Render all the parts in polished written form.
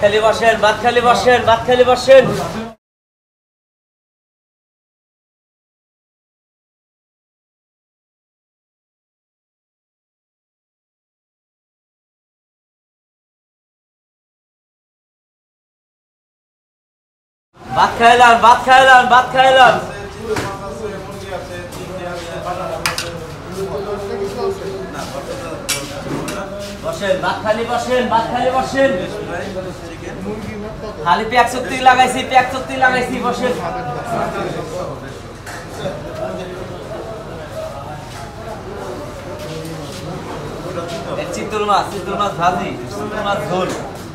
খালি বসেন, ভাত খালি বসেন, ভাত খালি বসেন। ভাত খাইলাম, ভাত খাইলাম, ভাত খাইলাম। বসেন, ভাত খালি বসেন, ভাত খালি বসেন। খালি প্যাক চুক্তি লাগাইছি, প্যাক চুক্তি লাগাইছি, বসেন। চিতল মাছ, চিতল মাছ ভাজি, চিতল মাছ ঝোল,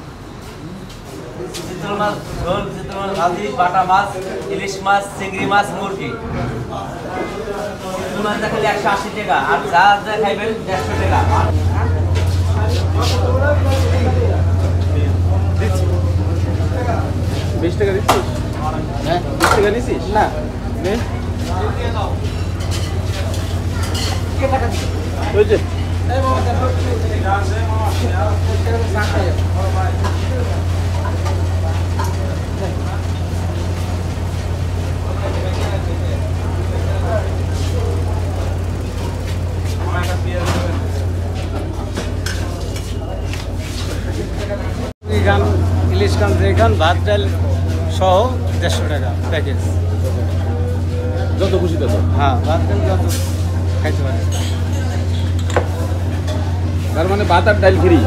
চিতল মাছ ঝোল, চিতল মাছ ভাজি, বাটা মাছ, ইলিশ মাছ, চিংড়ি মাছ, মুরগি। চিতল মাছ দেখালে 180 টাকা, আর যা যা খাইবেন 150 টাকা। 20 টাকা দিচ্ছিস? হ্যাঁ, 20 টাকা নিছিস? না ওই যে ইলিশ কান যেখান ভাত ডাল সহ 150 টাকা প্যাকেজ, যত খুশি তত। হ্যাঁ, ভাত ডাল যত খাইতে পারে, তার মানে ভাত আর ডাল ফ্রি।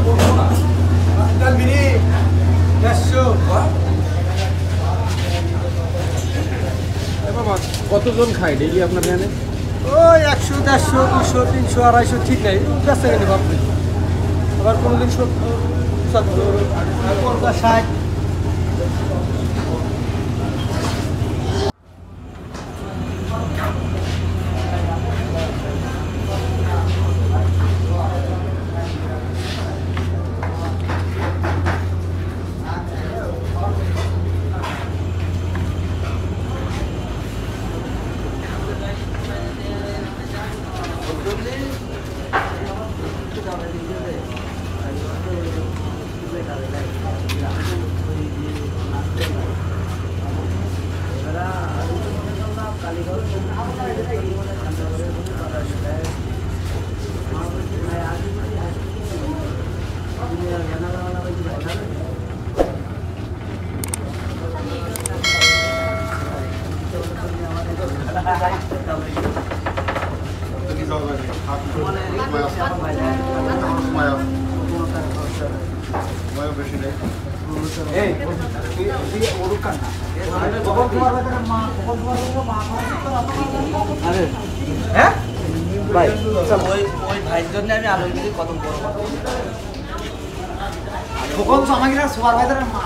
কতজন খায় ডেইলি আপনার এখানে? ওই 100, 150, 200, 300, 250 ঠিক নাই, বেঁচে গেলে ভাবছি। আবার কোনোদিন 70, 50, 60। ওই ভাইয়ের জন্য আমি আলমগীর কত বড় কখন আমাকে সুপারভাইজারের মা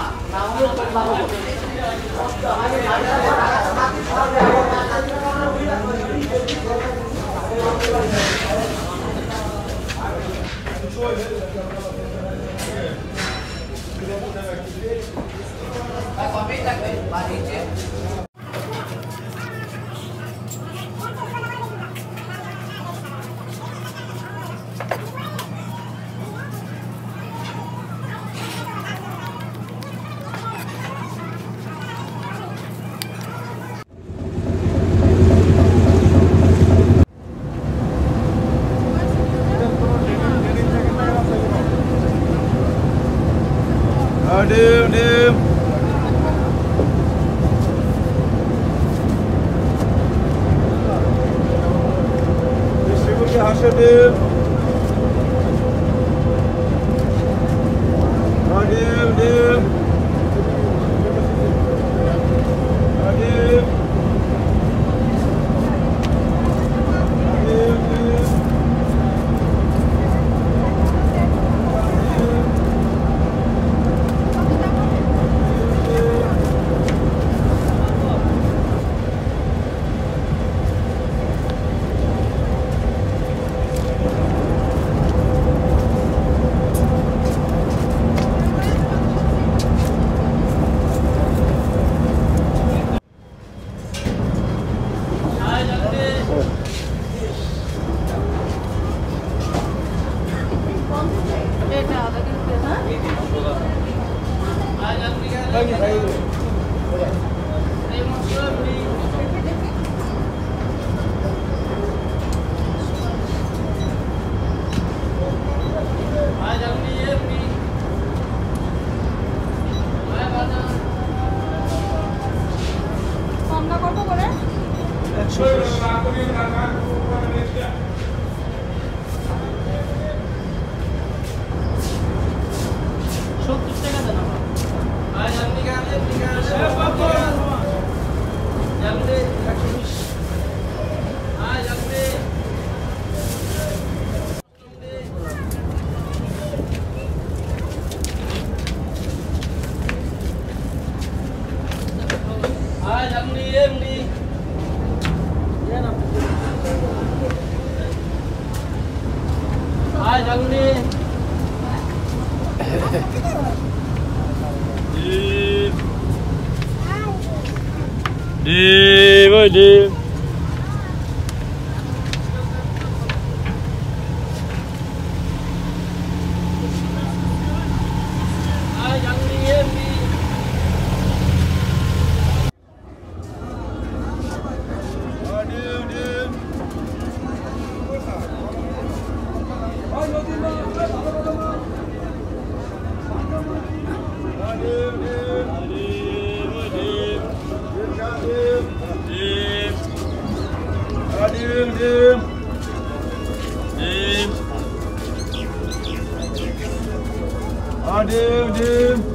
Đi. Adim.